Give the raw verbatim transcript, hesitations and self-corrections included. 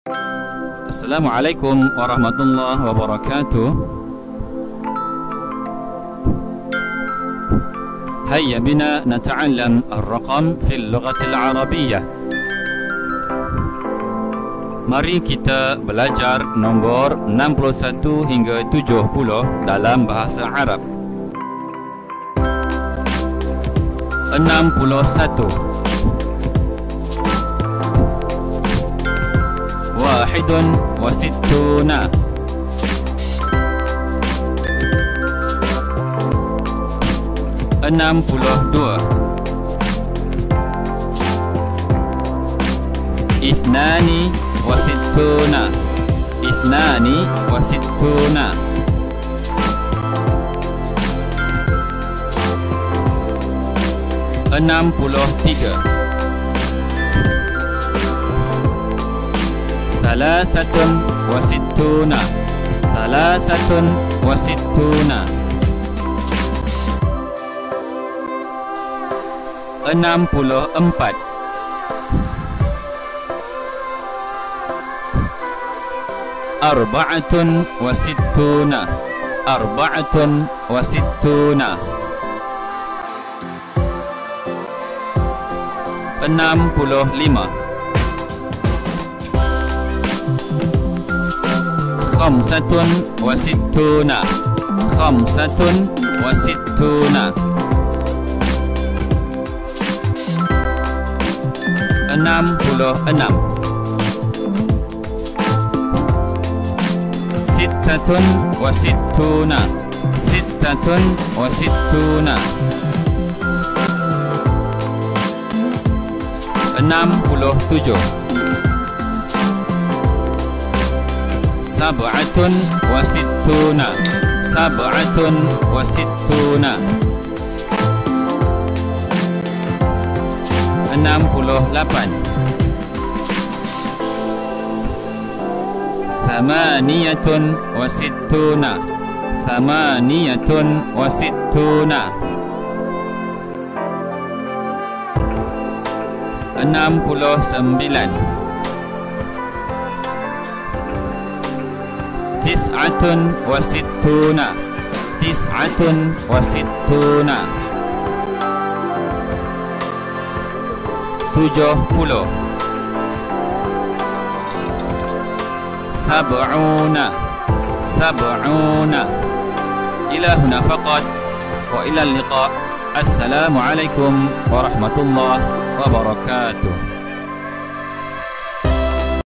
Assalamualaikum warahmatullahi wabarakatuh. Hayya bina nata'allam ar-raqam fil lughatil arabiyyah. Mari kita belajar nombor enam puluh satu hingga tujuh puluh dalam bahasa Arab. enam puluh satu. Wahidun wa sittuna. enam puluh dua. Ithnani wa sittuna. Ithnani wa sittuna. enam puluh tiga. Thalathatun wa sittuna. Thalathatun wa sittuna. enam puluh empat. Arba'atun wa sittuna. Arba'atun wa sittuna. enam puluh lima. Khamsatun wa sittuna. Khamsatun wa sittuna. enam puluh enam. Sittatun wa sittuna. Sittatun wa sittuna. enam puluh tujuh. Sab'atun wa sittuna. Sab'atun wa sittuna. enam puluh lapan. Thamaniyatun wa sittuna. Thamaniyatun wa sittuna. enam puluh sembilan. Tis'atun wa sittuna. Tis'atun wa sittuna. tujuh puluh. Sab'una. Sab'una. Ila huna faqat wa ila al-liqa. Assalamualaikum warahmatullahi wabarakatuh.